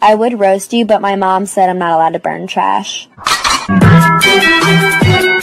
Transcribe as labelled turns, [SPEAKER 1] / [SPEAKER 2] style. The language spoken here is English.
[SPEAKER 1] I would roast you, but my mom said I'm not allowed to burn trash.